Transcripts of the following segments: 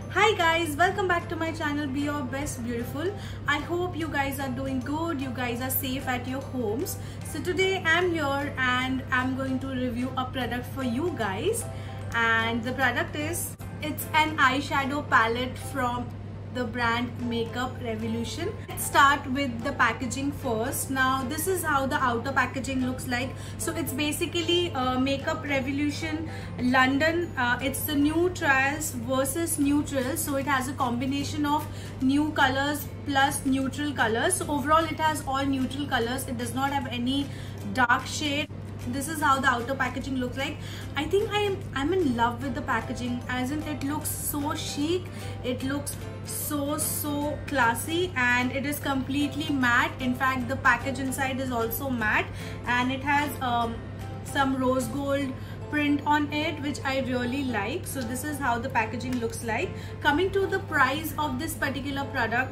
Hi guys, welcome back to my channel Be Your Best Beautiful. I hope you guys are doing good, you guys are safe at your homes. So today I'm here and I'm going to review a product for you guys, and the product is, it's an eyeshadow palette from the brand Makeup Revolution. Let's start with the packaging first. Now this is how the outer packaging looks like. So it's basically Makeup Revolution London. It's the new trials versus neutrals. So it has a combination of new colors plus neutral colors. So overall it has all neutral colors. It does not have any dark shade. This is how the outer packaging looks like. I think I'm in love with the packaging, as in it looks so chic, it looks so classy, and it is completely matte. In fact, the package inside is also matte, and it has some rose gold print on it, which I really like. So this is how the packaging looks like. Coming to the price of this particular product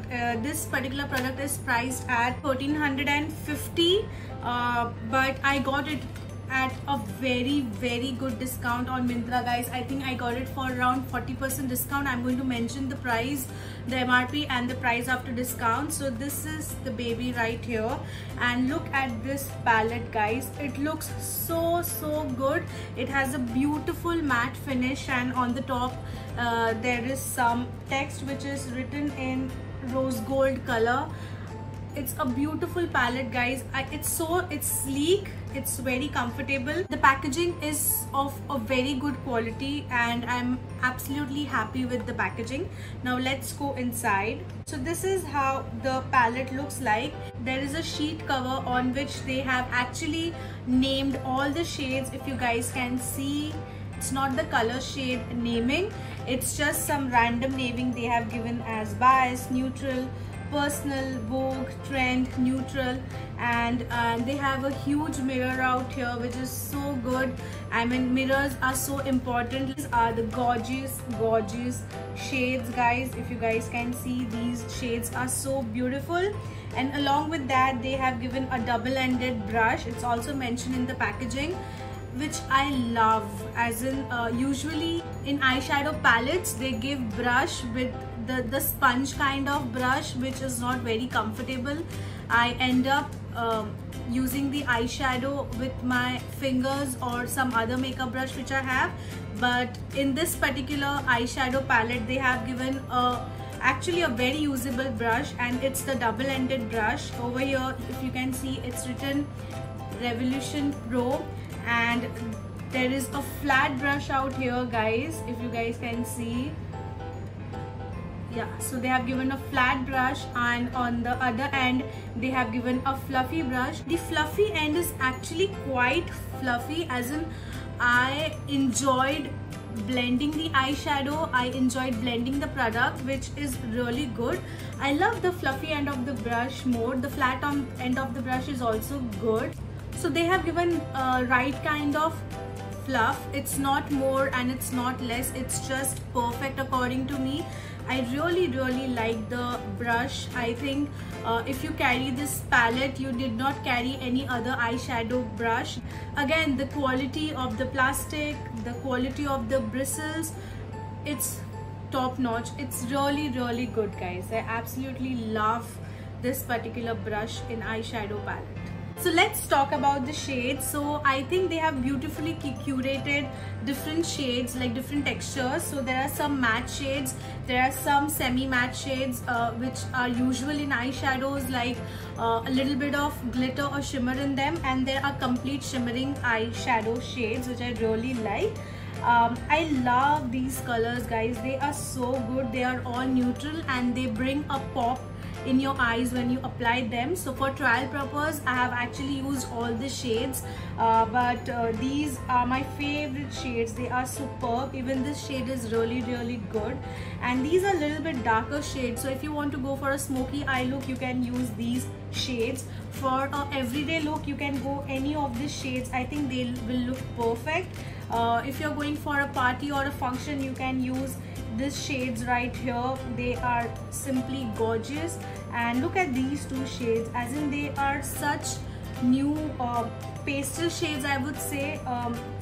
is priced at 1350, but I got it at a very good discount on Myntra, guys. I think I got it for around 40% discount. I'm going to mention the price, the MRP and the price after discount. So this is the baby right here, and look at this palette, guys. It looks so good. It has a beautiful matte finish, and on the top there is some text which is written in rose gold color. It's a beautiful palette, guys. It's sleek, it's very comfortable. The packaging is of a very good quality, and I'm absolutely happy with the packaging. Now let's go inside. So this is how the palette looks like. There is a sheet cover on which they have actually named all the shades. If you guys can see, it's not the color shade naming, it's just some random naming they have given as bias, neutral, personal, vogue, trend, neutral, and they have a huge mirror out here, which is so good. I mean, mirrors are so important. These are the gorgeous shades, guys. If you guys can see, these shades are so beautiful. And along with that, they have given a double-ended brush. It's also mentioned in the packaging, which I love, as in usually in eyeshadow palettes they give brush with the sponge kind of brush, which is not very comfortable. I end up using the eyeshadow with my fingers or some other makeup brush which I have, but in this particular eyeshadow palette they have given actually a very usable brush, and it's the double-ended brush. Over here, if you can see, it's written Revolution Pro, and there is a flat brush out here, guys. If you guys can see, yeah, so they have given a flat brush, and on the other end they have given a fluffy brush. The fluffy end is actually quite fluffy, as in I enjoyed blending the eyeshadow, I enjoyed blending the product, which is really good. I love the fluffy end of the brush more. The flat end of the brush is also good. So they have given right kind of fluff. It's not more and it's not less, it's just perfect according to me. I really like the brush. I think if you carry this palette, you did not carry any other eyeshadow brush. Again, the quality of the plastic, the quality of the bristles, it's top notch. It's really good, guys. I absolutely love this particular brush in eyeshadow palette. So let's talk about the shades. So I think they have beautifully curated different shades, like different textures. So there are some matte shades, there are some semi-matte shades which are usual in eyeshadows, like a little bit of glitter or shimmer in them, and there are complete shimmering eyeshadow shades, which I really like. I love these colors, guys. They are so good. They are all neutral and they bring a pop in your eyes when you apply them. So for trial purpose, I have actually used all the shades, but these are my favorite shades. They are superb. Even this shade is really good, and these are a little bit darker shades. So if you want to go for a smoky eye look, you can use these shades. For an everyday look, you can go any of these shades. I think they will look perfect. If you're going for a party or a function, you can use these shades right here. They are simply gorgeous, and look at these two shades, as in they are such new pastel shades, I would say.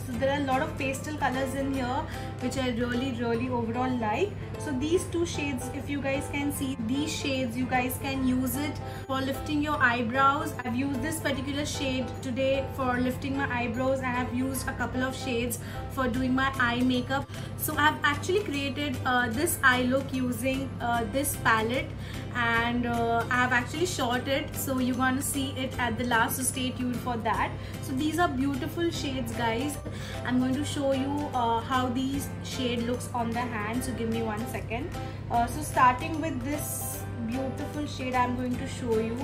So there are a lot of pastel colors in here which I really overall like. So these two shades, if you guys can see, these shades you guys can use it for lifting your eyebrows. I've used this particular shade today for lifting my eyebrows, and I've used a couple of shades for doing my eye makeup. So I've actually created this eye look using this palette, and I've actually shot it, so you're gonna see it at the last, so stay tuned for that. So these are beautiful shades, guys. I'm going to show you how these shade looks on the hand, so give me 1 second. So starting with this beautiful shade, I'm going to show you.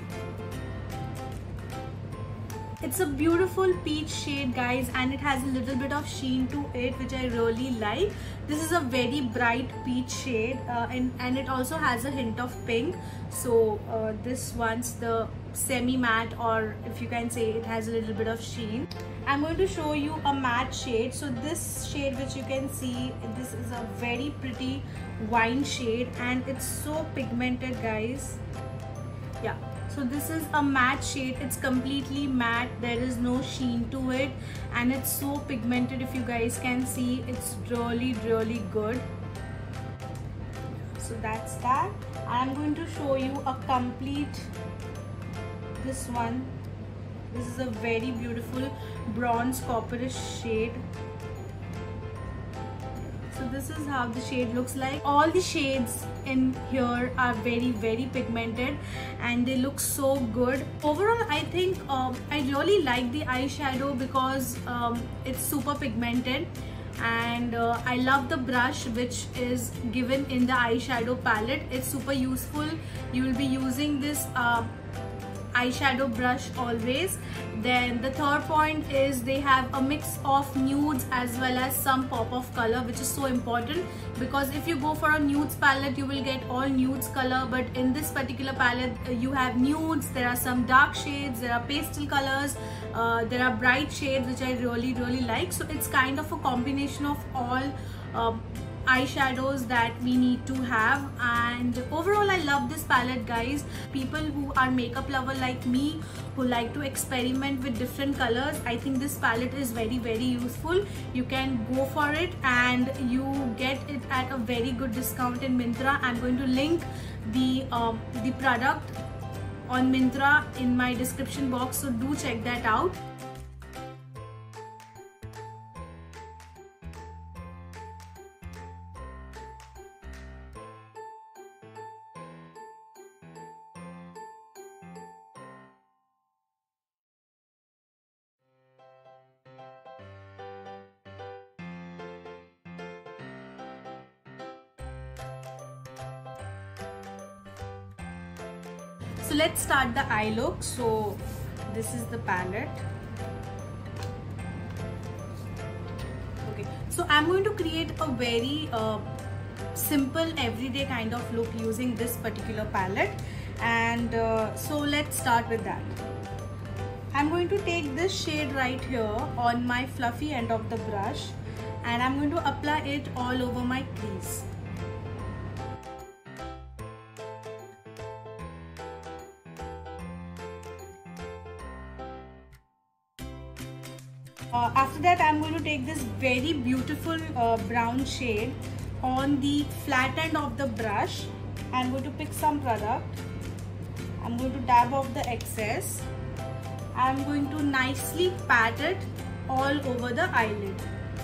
It's a beautiful peach shade, guys, and it has a little bit of sheen to it, which I really like. This is a very bright peach shade, and it also has a hint of pink. So this one's the semi-matte, or if you can say it has a little bit of sheen. I'm going to show you a matte shade. So this shade, which you can see, this is a very pretty wine shade, and it's so pigmented, guys. Yeah. So this is a matte shade. It's completely matte. There is no sheen to it, and it's so pigmented. If you guys can see, it's really good. So that's that. I'm going to show you a complete, this one. This is a very beautiful bronze copperish shade. So this is how the shade looks like. All the shades in here are very pigmented, and they look so good. Overall, I think I really like the eyeshadow because it's super pigmented, and I love the brush which is given in the eyeshadow palette. It's super useful. You will be using this eyeshadow brush always. Then the third point is they have a mix of nudes as well as some pop of color, which is so important, because if you go for a nudes palette, you will get all nudes color, but in this particular palette you have nudes, there are some dark shades, there are pastel colors, there are bright shades, which I really like. So it's kind of a combination of all eyeshadows that we need to have, and overall I love this palette, guys. People who are makeup lover like me, who like to experiment with different colors, I think this palette is very useful. You can go for it, and you get it at a very good discount in Myntra. I'm going to link the product on Myntra in my description box, so do check that out. So let's start the eye look. So this is the palette. Okay, so I'm going to create a very simple everyday kind of look using this particular palette, and so let's start with that. I'm going to take this shade right here on my fluffy end of the brush, and I'm going to apply it all over my crease. After that, I'm going to take this very beautiful brown shade on the flat end of the brush. I'm going to pick some product. I'm going to dab off the excess. I'm going to nicely pat it all over the eyelid.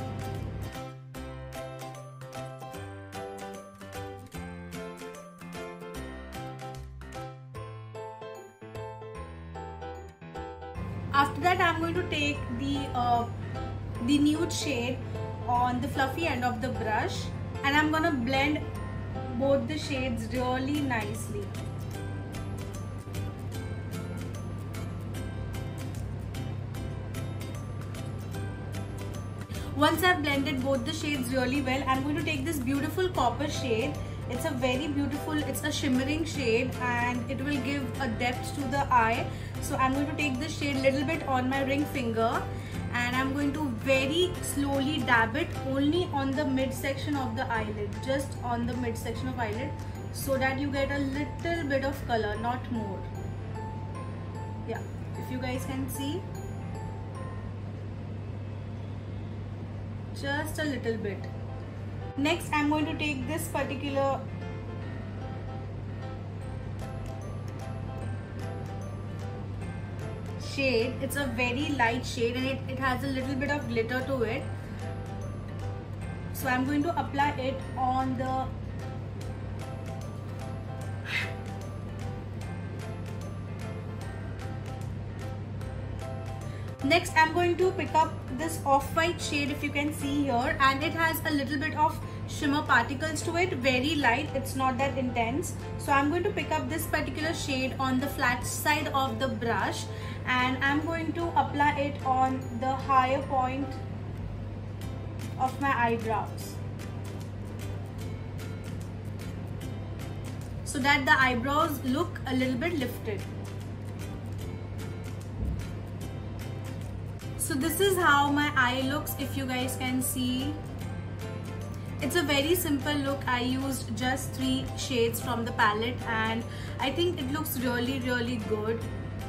After that, I'm going to take the nude shade on the fluffy end of the brush, and I'm going to blend both the shades really nicely. Once I've blended both the shades really well, I'm going to take this beautiful copper shade. It's a very beautiful, it's a shimmering shade, and it will give a depth to the eye. So I'm going to take this shade a little bit on my ring finger, and I'm going to very slowly dab it only on the midsection of the eyelid, just on the midsection of eyelid, so that you get a little bit of color, not more. Yeah, if you guys can see. just a little bit. Next, I'm going to take this particular shade. It's a very light shade and it has a little bit of glitter to it. So I'm going to apply it on the next. I'm going to pick up this off-white shade, if you can see here, and it has a little bit of shimmer particles to it, very light, it's not that intense. So I'm going to pick up this particular shade on the flat side of the brush and I'm going to apply it on the higher point of my eyebrows, so that the eyebrows look a little bit lifted. So this is how my eye looks, if you guys can see. It's a very simple look. I used just 3 shades from the palette and I think it looks really good.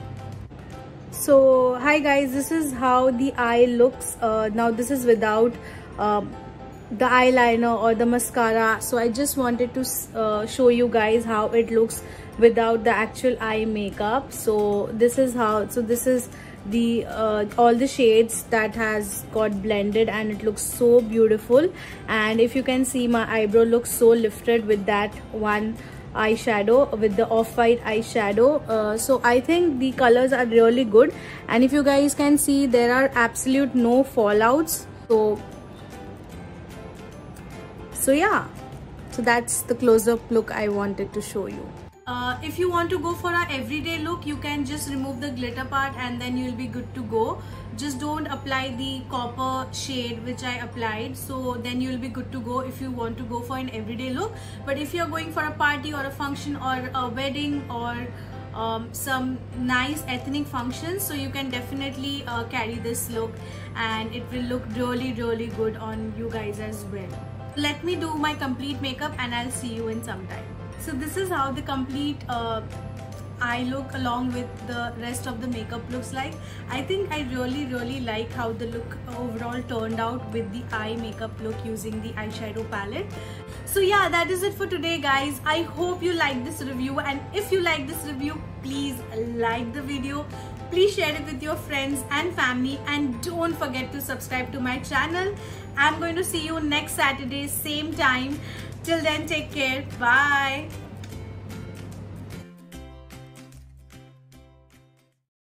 So hi guys, this is how the eye looks. Now this is without the eyeliner or the mascara. So I just wanted to show you guys how it looks without the actual eye makeup. So this is how, so this is the all the shades that has got blended and it looks so beautiful. And if you can see, my eyebrow looks so lifted with that one eyeshadow, with the off-white eyeshadow. So I think the colors are really good, and if you guys can see, there are absolute no fallouts. So yeah, so that's the close-up look I wanted to show you. If you want to go for an everyday look, you can just remove the glitter part and then you'll be good to go. Just don't apply the copper shade which I applied, so then you'll be good to go if you want to go for an everyday look. But if you're going for a party or a function or a wedding or some nice ethnic functions, so you can definitely carry this look and it will look really good on you guys as well. Let me do my complete makeup and I'll see you in some time. So this is how the complete eye look along with the rest of the makeup looks like. I think I really like how the look overall turned out with the eye makeup look using the eyeshadow palette. So yeah, that is it for today guys. I hope you like this review, and if you like this review, please like the video, please share it with your friends and family, and don't forget to subscribe to my channel. I'm going to see you next Saturday, same time. Till then, take care. Bye.